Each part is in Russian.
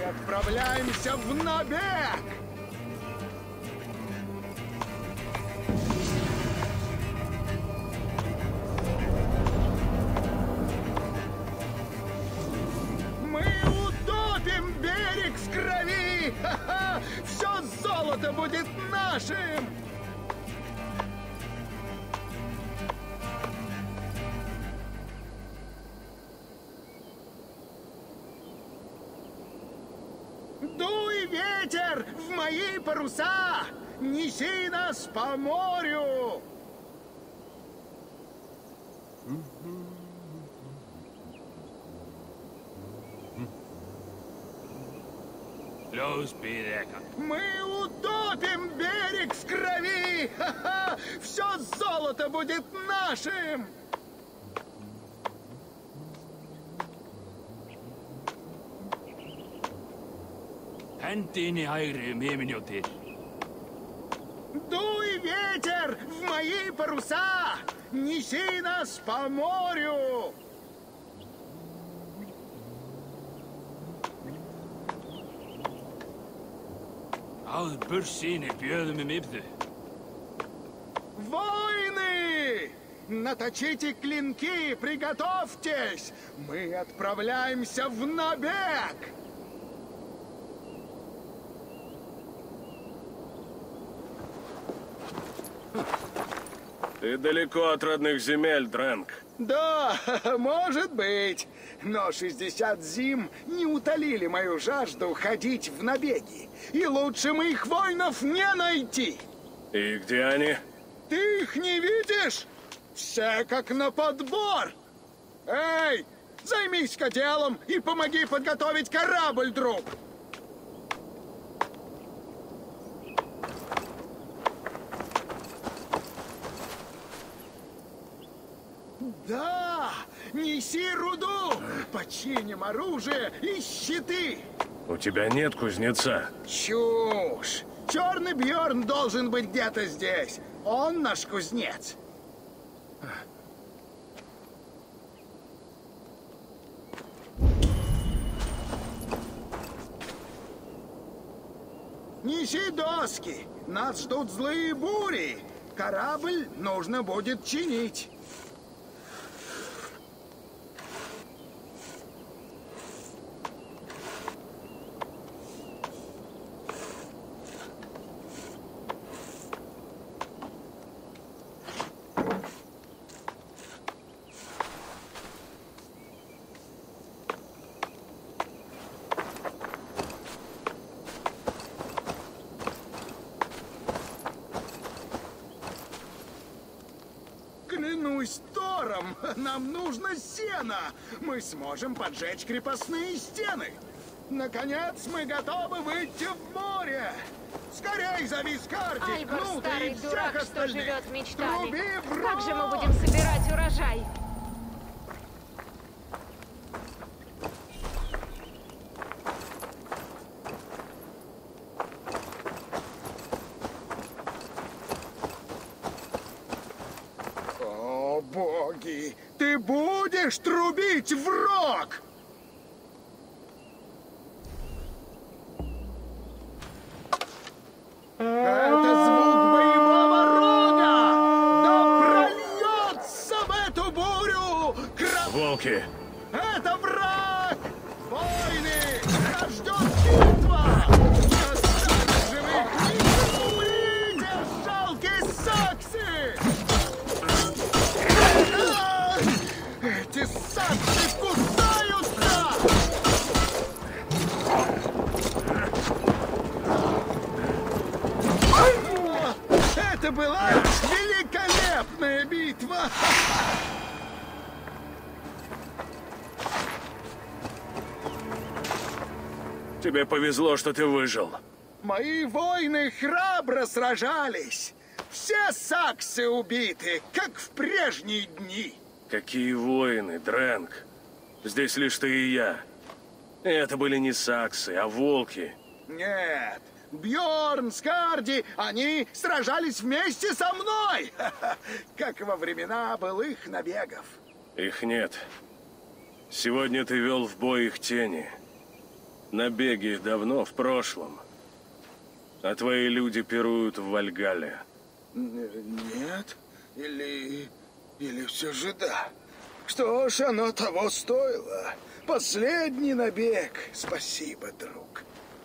отправляемся в набег! Мы утопим берег в крови! Ха-ха! Все золото будет нашим! Дуй, ветер, в мои паруса! Неси нас по морю! Мы утопим берег в крови! Ха-ха! Все золото будет нашим! Hendi inn í hægri um himinjóttir. Дуй, ветер, в мои паруса! Неси нас по морю! Áður bursýni bjöðum ybðu. Воины! Наточите клинки, приготовьтесь! Мы отправляемся в набег! Ты далеко от родных земель, Дрэнк. Да, может быть. Но 60 зим не утолили мою жажду ходить в набеги. И лучше моих воинов не найти. И где они? Ты их не видишь? Все как на подбор. Эй, займись-ка делом и помоги подготовить корабль, друг. Да, неси руду, починим оружие и щиты. У тебя нет кузнеца? Чушь! Черный Бьорн должен быть где-то здесь. Он наш кузнец. Неси доски. Нас ждут злые бури. Корабль нужно будет чинить. Клянусь Тором, нам нужно сено. Мы сможем поджечь крепостные стены. Наконец мы готовы выйти в море. Скорей зови Скарди, Айвор, Кнута и старый всех дурак, что остальных. живет мечтами. Труби в Как же мы рог! будем собирать урожай? О, боги! Ты будешь трубить в рог! Это звук боевого рога! Да прольется в эту бурю! Волки! Это враг! Войны! Нас ждет битва! Остались живых! Не умрите, жалкие саксы! Эти саксы кусаются! Это была великолепная битва! Тебе повезло, что ты выжил. Мои воины храбро сражались. Все саксы убиты, как в прежние дни. Какие воины, Дрэнк. Здесь лишь ты и я. Это были не саксы, а волки. Нет, Бьорн, Скарди, они сражались вместе со мной, как во времена былых набегов. Их нет. Сегодня ты вел в бой их тени. Набеги давно в прошлом. А твои люди пируют в Вальгалле. Нет? Или все же да? Что ж, оно того стоило. Последний набег. Спасибо, друг.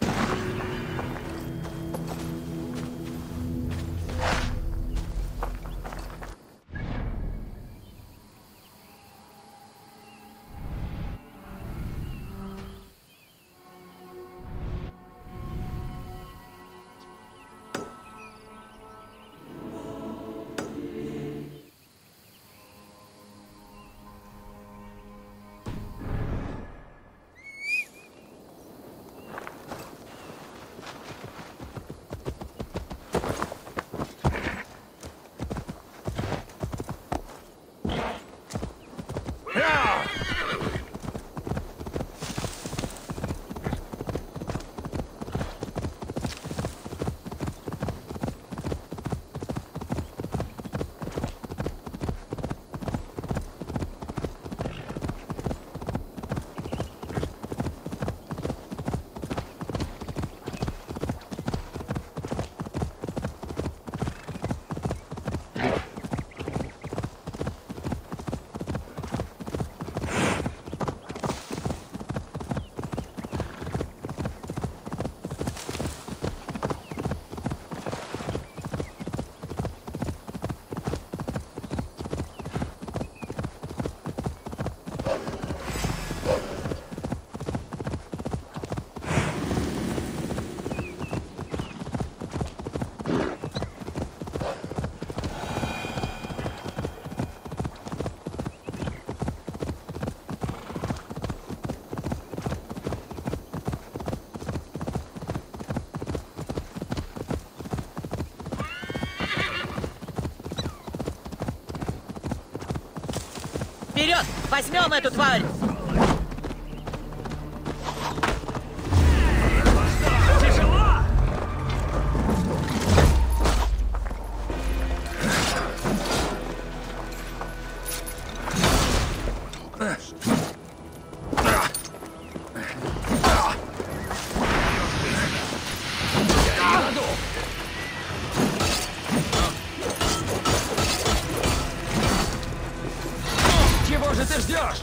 Вперед! Возьмем эту тварь! Чего же ты ждешь?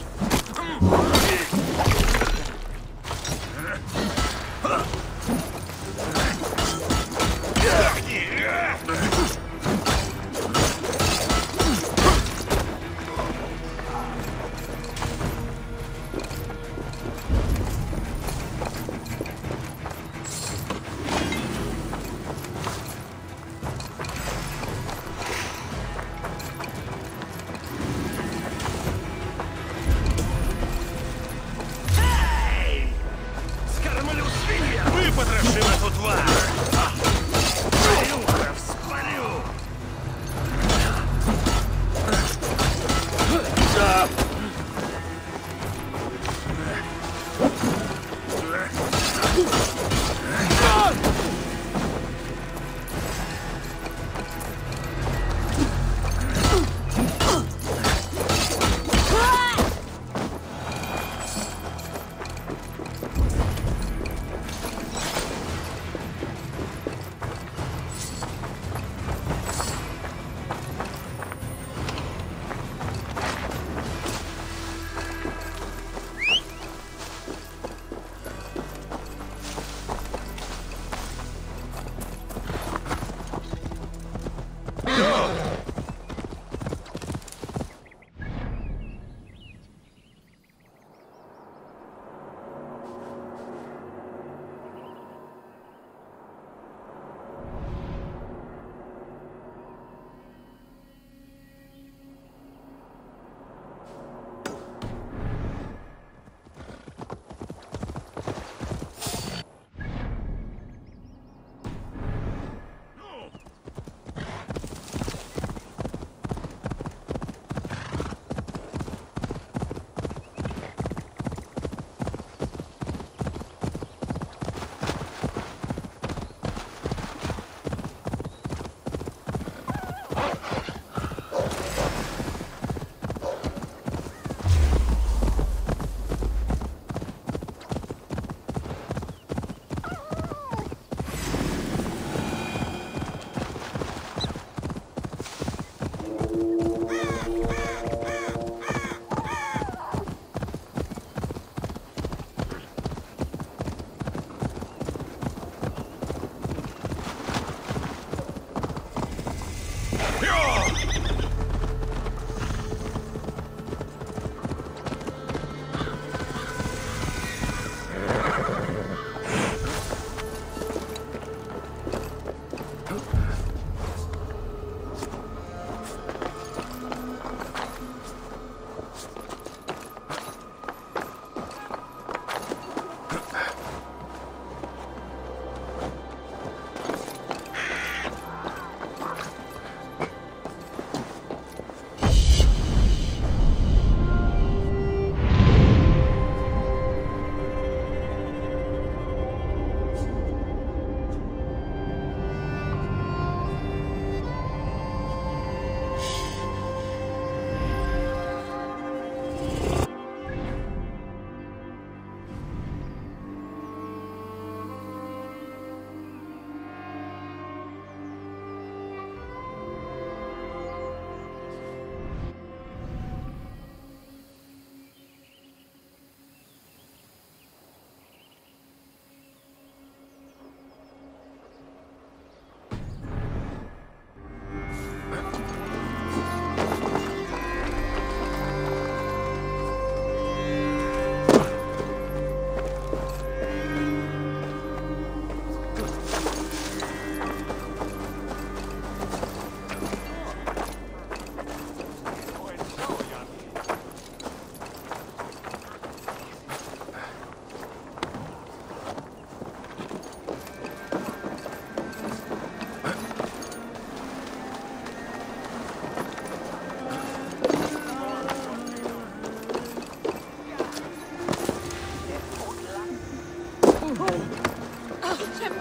Выпотрошим эту тварь! Шлюха, вспалю!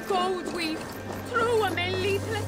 gold weave. Through a little.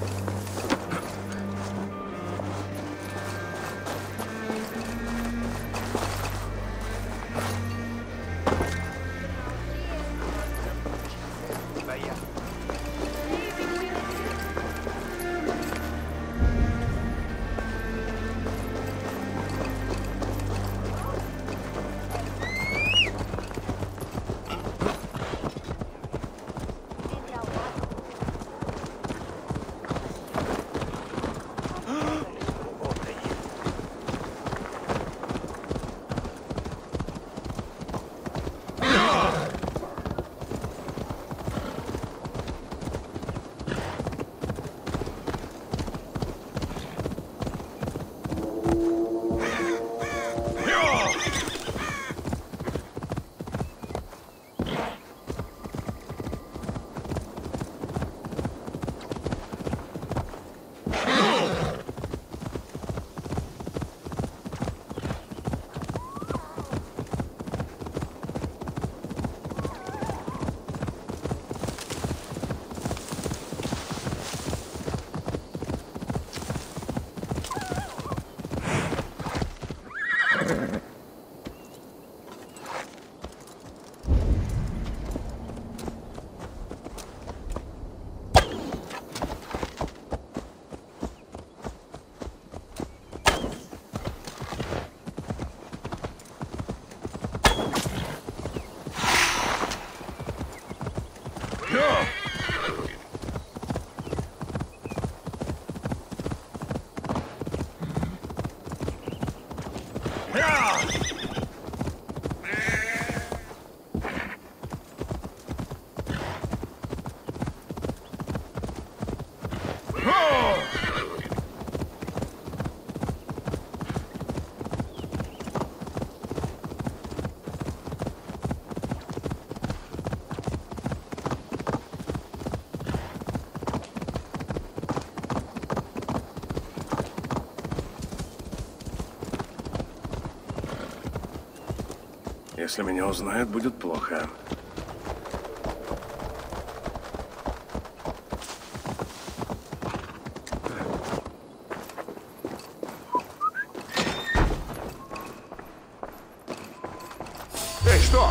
Если меня узнают, будет плохо. Эй, что?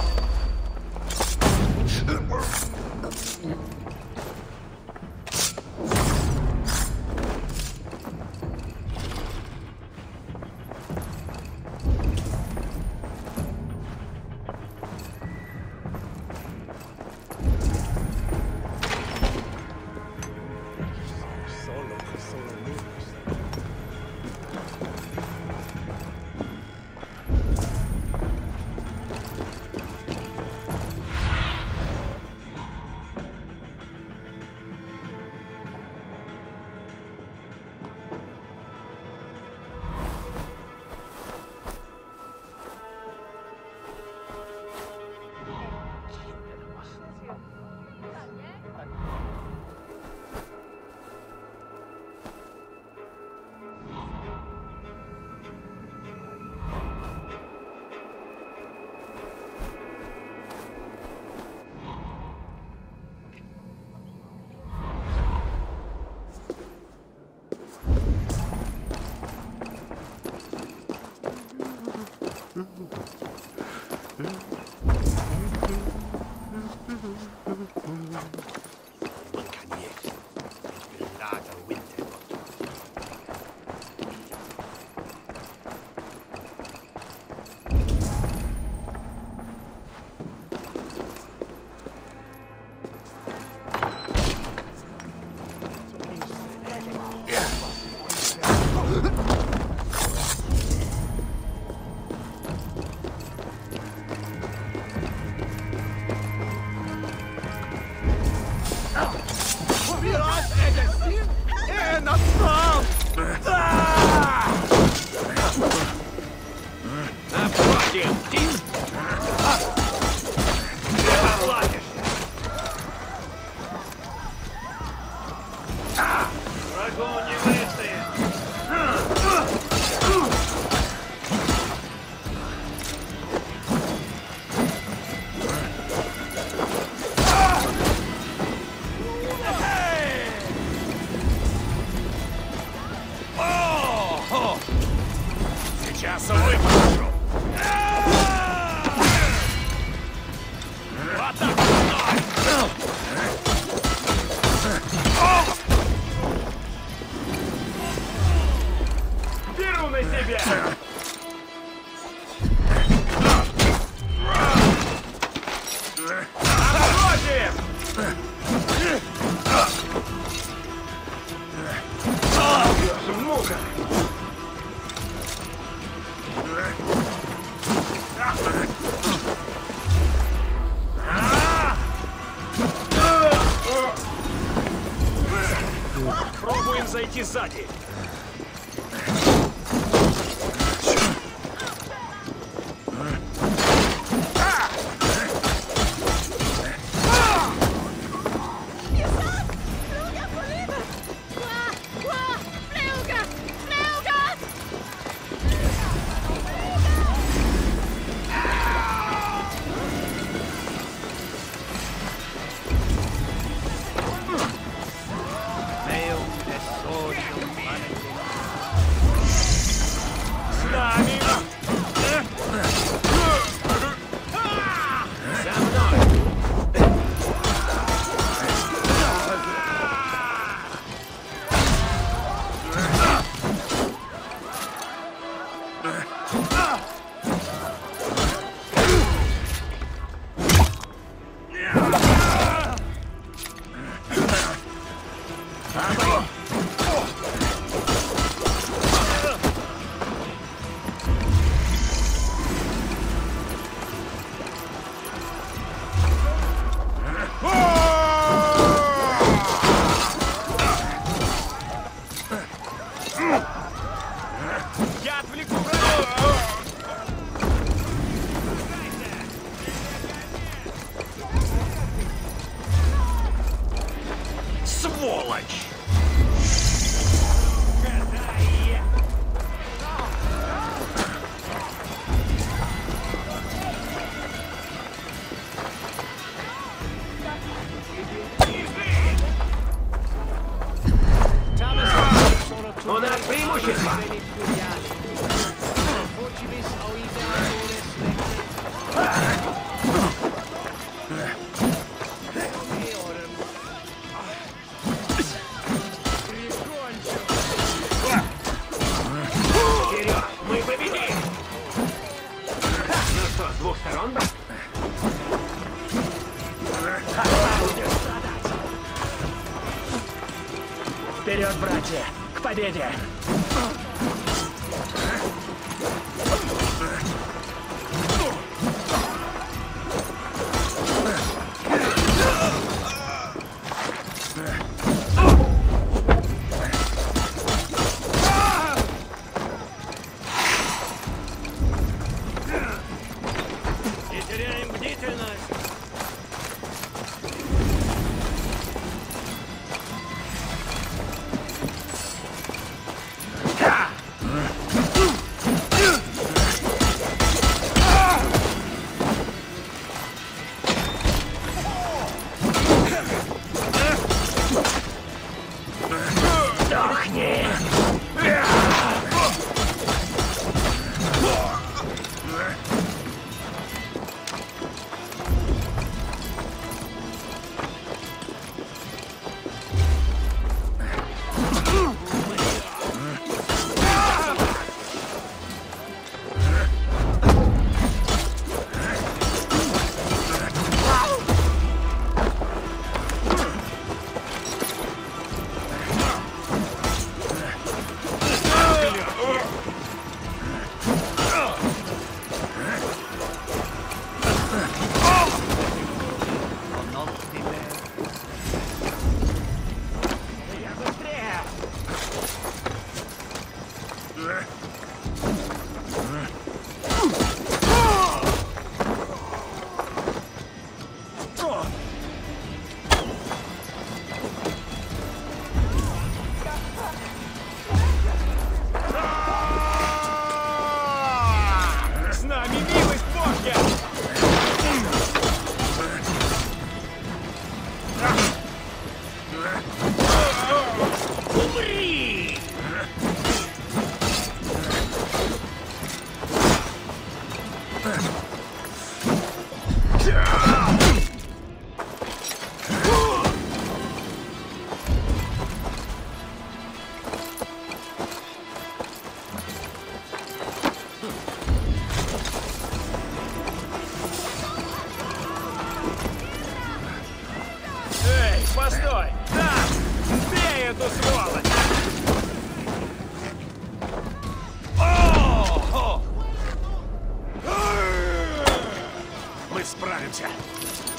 зайти сзади. Сволочь! У нас преимущество! Вперед! Мы победим! Ну что, с двух сторон? Вперед, братья! К победе! Не теряем бдительность! Сдохни! С нами милость Божья! Умри! Эй, постой! Да! Бей эту сволочь! Мы справимся!